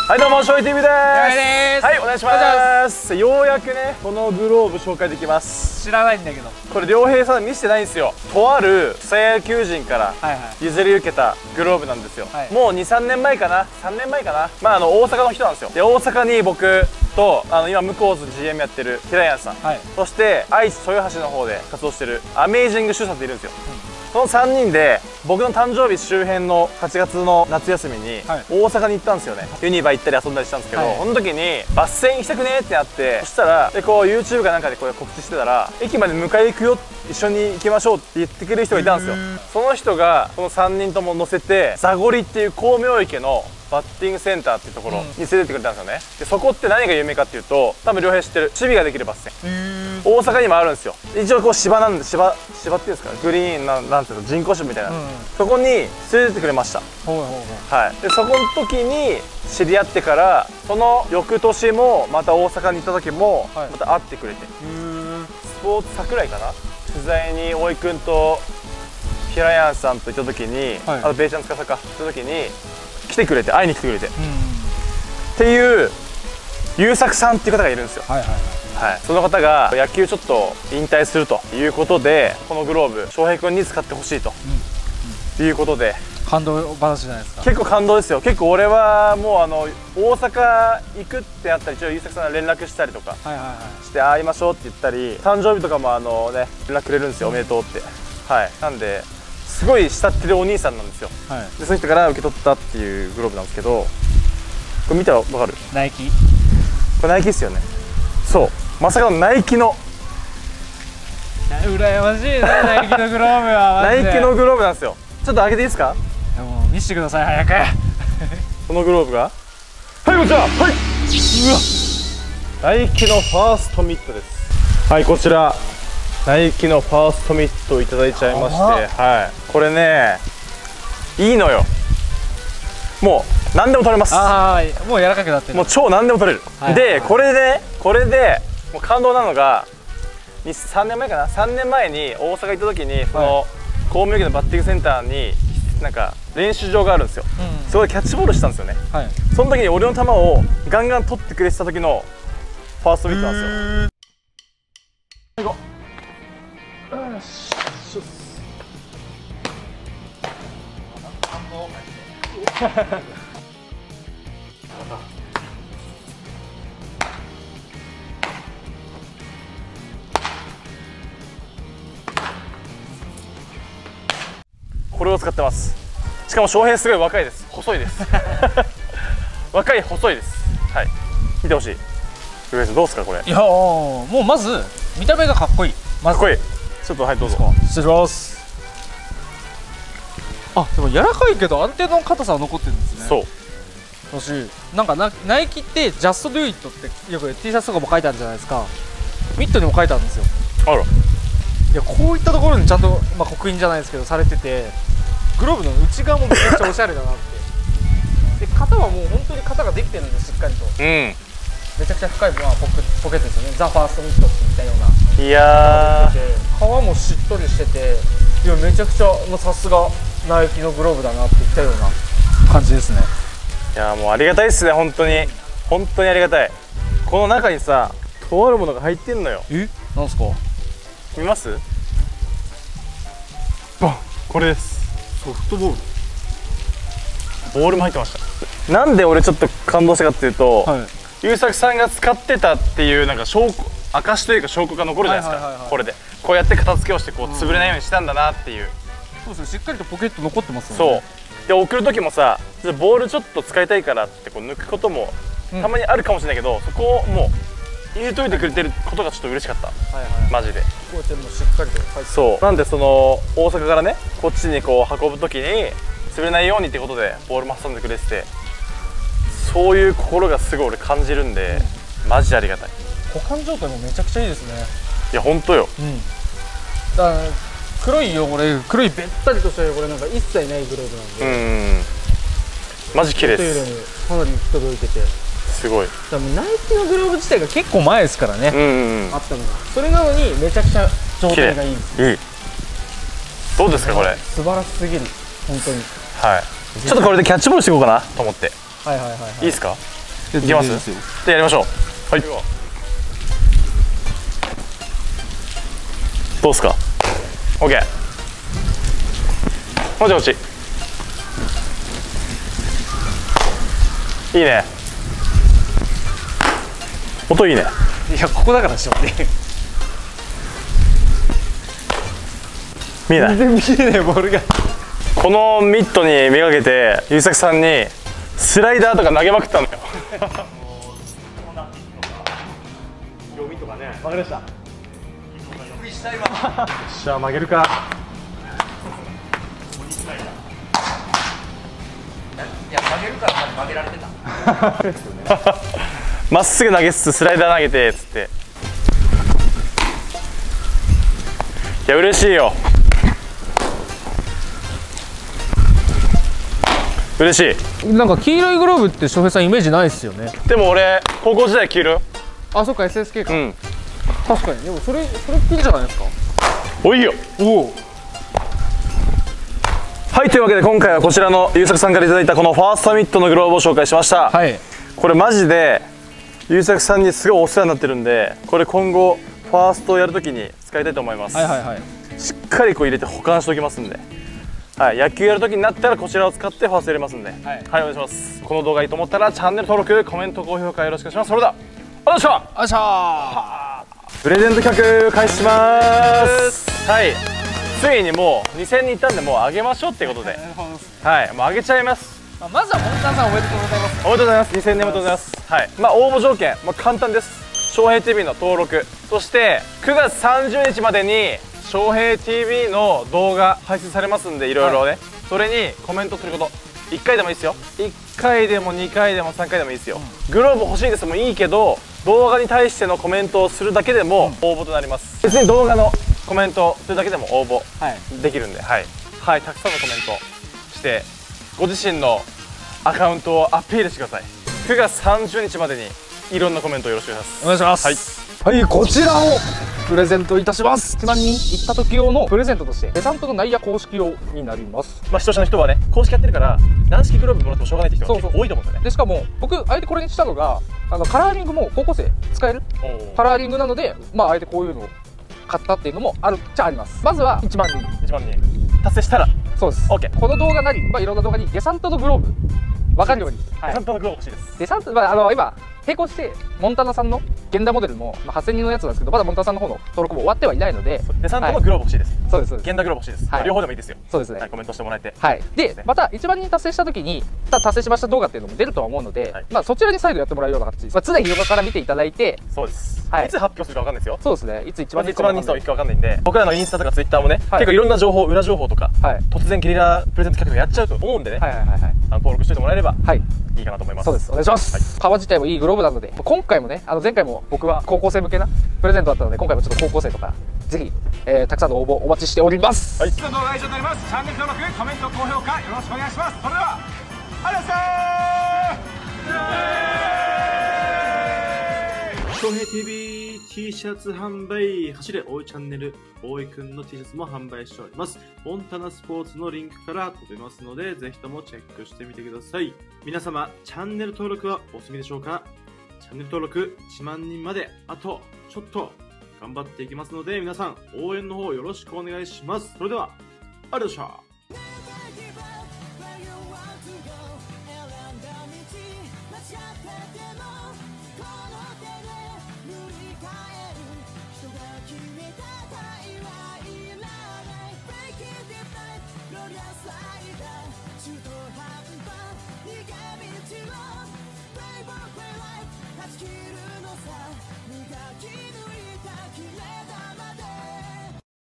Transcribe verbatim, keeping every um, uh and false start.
はい、どうも、しょい ティーブイ です。はい、お願いします。ようやくね、このグローブ紹介できます。 知らないんだけど、 これ良平さん見せてないんですよ。とある草野球人から譲り受けたグローブなんですよ。はい、もうにさんねんまえかな、さんねんまえかな。まあ、あの大阪の人なんですよ。で、大阪に僕とあの今向こうズ ジーエム やってる平安さん、はい、そして愛知豊橋の方で活動してるアメージングシュさんっているんですよ。うん、そのさんにんで僕の誕生日周辺のはちがつの夏休みに大阪に行ったんですよね。ユニバ行ったり遊んだりしたんですけど、はい、その時にバス戦行きたくねってなって、そしたらでこう YouTube かなんかでこれ告知してたら、駅まで迎え行くよ、一緒に行きましょうって言ってくれる人がいたんですよ。その人がこのさんにんとも乗せてザゴリっていう光明池のバッティングセンターっていうところに連れてってくれたんですよね。でそこって何が有名かっていうと、多分良平知ってる守備ができるバス戦、大阪にもあるんですよ。一応こう芝なんで、芝芝っていうんですか、グリーンな、なんていうの、人工芝みたいな、うん、そこに連れてってくれました。はい。でそこの時に知り合ってから、その翌年もまた大阪に行った時もまた会ってくれて、はい、スポーツ桜井かな、取材に大井くんと平安さんと行った時に、はい、あとベイちゃん司か行った時に来てくれて、会いに来てくれて、うん、っていう優作さんっていう方がいるんですよ。はい、その方が野球ちょっと引退するということで、このグローブ翔平君に使ってほしいと、うん、いうことで、 感動話じゃないですか。 結構感動ですよ。結構俺はもうあの大阪行くってなったら、一応優作さんが連絡したりとかして会いましょうって言ったり、誕生日とかもあのね連絡くれるんですよ、おめでとうって。はい、なんですごい慕ってるお兄さんなんですよ。はい、でその人から受け取ったっていうグローブなんですけど、これ見たら分かる？ ナイキ。 これナイキっすよね。そう、まさかのナイキの。 羨ましいな、ナイキのグローブは。 ナイキのグローブなんですよ。ちょっと開けていいですか？ もう見せてください、早く。 このグローブが、はい、こちら、はい、うわ、ナイキのファーストミットです。はい、こちらナイキのファーストミットをいただいちゃいまして、はい、これねいいのよ。もう何でも取れます。 ああ、もう柔らかくなってる。 もう超何でも取れる。はい、でこれでこれでもう感動なのが、さんねんまえかな、さんねんまえに大阪行った時に、その光明池のバッティングセンターになんか練習場があるんですよ。うん、そこでキャッチボールしたんですよね。はい、その時に俺の球をガンガン取ってくれてた時のファーストミットなんですよ。行こう。これを使ってます。しかも翔平すごい若いです。細いです若い細いです。はい、見てほしい。どうですかこれ？ いやもうまず見た目がかっこいい。まずかっこいい。ちょっとはい、どうぞ。 失礼します。あ、でも柔らかいけど安定の硬さは残ってるんですね。そうだし、なんかナナイキってジャストドゥイットってよく T シャツとかも書いてあるじゃないですか。ミットにも書いてあるんですよ。あら、いや、こういったところにちゃんと、まあ、刻印じゃないですけどされてて、グローブの内側もめちゃくちゃおしゃれだなってで、型はもう本当に型ができてるんで、しっかりと、うん、めちゃくちゃ深い、まあ、ポケ、ポケットですよね。ザ・ファーストミットって言ったような。いやー、皮もしっとりしてて、いや、めちゃくちゃさすがナイキのグローブだなって言ったような感じですね。 いやー、もうありがたいっすね、本当に。本当にありがたい。この中にさ、とあるものが入ってんのよ。 え、なんすか？ 見ます？バン、これです。ソフトボール。ボールも入ってました。なんで俺ちょっと感動したかっていうと、はい、優作さんが使ってたっていうなんか証拠、証というか証拠が残るじゃないですか。これでこうやって片付けをしてこう潰れないようにしたんだなっていう。 そうですね、しっかりとポケット残ってますよね。 そうで、送る時もさ、ボールちょっと使いたいからってこう抜くこともたまにあるかもしれないけど、うん、そこをもう入れといてくれてることがちょっと嬉しかった。マジで。 こうやってもうしっかりと入って。 そうなんで、その大阪からねこっちにこう運ぶ時に潰れないようにってことでボールも挟んでくれてて、そういう心がすごい俺感じるんで、うん、マジでありがたい。 保管状態もめちゃくちゃいいですね。 いや、ほんとよ。うん、 だから黒い汚れ、黒いべったりとした汚れなんか一切ないグローブなんで、うん、 マジ綺麗です。 かなり届いててすごい。 ナイキのグローブ自体が結構前ですからね、あったのが。それなのにめちゃくちゃ状態がいいんです。いい。 どうですかこれ？ 素晴らしすぎる、本当に。 はい。ちょっとこれでキャッチボールしていこうかなと思って。 はいはいはいはい。 いいですか？ いきます。じゃあやりましょう。はい。どうすか。オッケー。もちもち。いいね。音いいね。 いや、ここだからしょうね。 見えない。 全然見えないボールが。 このミットにめがけて優作さんにスライダーとか投げまくったのよ。読みとかね。わかりました。びっくりした今。よっしゃ、曲げるか。 いや、曲げるから曲げられてた。 まっすぐ投げつつスライダー投げてっつって。いや嬉しいよ。嬉しい。 なんか黄色いグローブって翔平さんイメージないですよね。 でも俺高校時代黄色よ。 あ、そっか エスエスケー か。 うん。 確かに。でもそれそれっきりじゃないですか。 おいよ。おお。はい、というわけで今回はこちらの優作さんからいただいたこのファーストミットのグローブを紹介しました。はい。これマジで優作さんにすごいお世話になってるんで、これ今後ファーストをやるときに使いたいと思います。はいはいはい。しっかりこう入れて保管しておきますんで、はい、野球やるときになったらこちらを使ってファースト入れますんで、はい、はい、お願いします。この動画いいと思ったらチャンネル登録、コメント、高評価よろしくお願いします。それではお願いします。 よいしょー。 プレゼント企画開始します。はい、ついにもうにせんにんいったんで、もうあげましょうっていうことで、はい、もうあげちゃいます。 まあ、まずはモンタンさんおめでとうございます。 おめでとうございます。にせんねんおめでとうございます。はい、まあ応募条件、まあ、簡単です。翔平 ティーブイ の登録、そしてくがつさんじゅうにちまでに翔平 ティーブイ の動画配信されますんで、いろいろね、はい、それにコメントすること、いっかいでもいいですよ。いっかいでもにかいでもさんかいでもいいですよ。うん、グローブ欲しいですもいいけど、動画に対してのコメントをするだけでも応募となります。別に動画のコメントをするだけでも応募できるんで、はい、はい、たくさんのコメントしてご自身のアカウントをアピールしてください。くがつさんじゅうにちまでにいろんなコメントをよろしくお願いします。 お願いします。はい、はい、こちらをプレゼントいたします。いちまんにん行った時用のプレゼントとしてデサントの内野公式用になります。 まあ視聴者の人はね、公式やってるから軟式グローブもらってもしょうがないって人が結構多いと思うんですよね。 でしかも僕あえてこれにしたのが、あのカラーリングも高校生使えるカラーリングなので、まああえてこういうのを買ったっていうのもあるっちゃあります。まずはいちまんにんいちまんにん達成したらそうです。 OK。 この動画なり、まあ、いろんな動画にデサントのグローブ分かるように、 はい、デサントのグローブ欲しいです。 デサント、まあ、あの今並行してモンタナさんの現代モデルも、まあ、はっせんにんのやつなんですけど、まだモンタナさんの方の登録も終わってはいないので、 デサントのグローブ欲しいです。 そうです。 現代グローブ欲しいです。はい、両方でもいいですよ。 そうですね。 はい、コメントしてもらえて。 はい。で、またいちまんにん達成した時に達成しました動画っていうのも出るとは思うので、はい、まあそちらに再度やってもらうような形、まあ、常に動画から見ていただいて。 そうです。はい。いつ発表するかわかんないですよ。そうですね。いついちまんにんいくかわかんないんで、僕らのインスタとかツイッターもね、結構いろんな情報、裏情報とか、突然ゲリラプレゼント企画やっちゃうと思うんでね。はいはいはい。あの登録しておいてもらえれば、はい。いいかなと思います。そうです。お願いします。革自体もいいグローブなので、今回もね、あの前回も僕は高校生向けなプレゼントだったので、今回もちょっと高校生とかぜひ、えー、たくさんの応募お待ちしております。はい。動画は以上になります。チャンネル登録、コメント、高評価よろしくお願いします。それでは、ありがとうございました。翔平 ティーブイ T シャツ販売、走れ大井チャンネル、大井くんの T シャツも販売しております。モンタナスポーツのリンクから飛べますので、ぜひともチェックしてみてください。皆様、チャンネル登録はお済みでしょうか？チャンネル登録いちまんにんまであとちょっと頑張っていきますので、皆さん応援の方よろしくお願いします。それでは、ありがとうございました。勝ち切るのさ、磨き抜いた綺麗